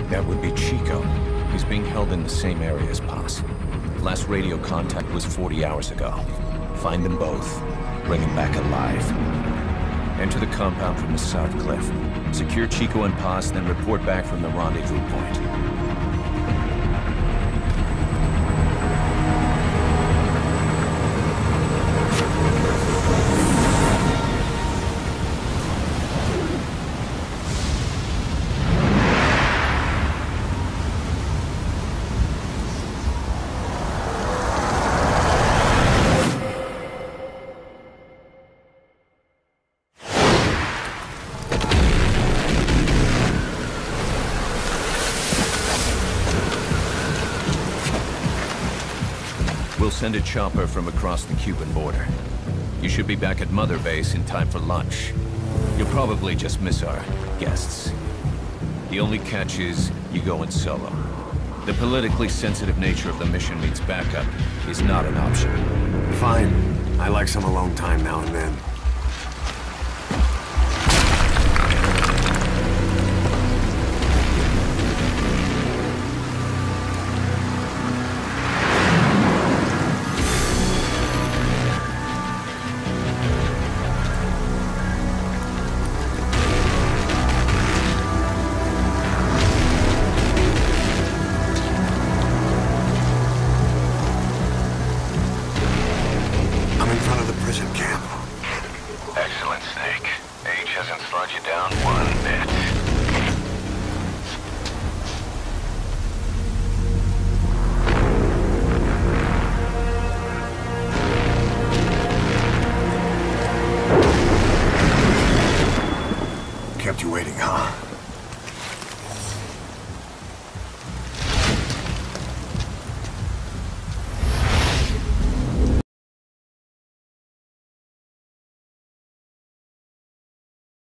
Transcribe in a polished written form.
That would be Chico. He's being held in the same area as Paz. Last radio contact was 40 hours ago. Find them both. Bring them back alive. Enter the compound from the south cliff. Secure Chico and Paz, then report back from the rendezvous point. We'll send a chopper from across the Cuban border. You should be back at Mother Base in time for lunch. You'll probably just miss our guests. The only catch is you go in solo. The politically sensitive nature of the mission means backup is not an option. Fine. I like some alone time now and then.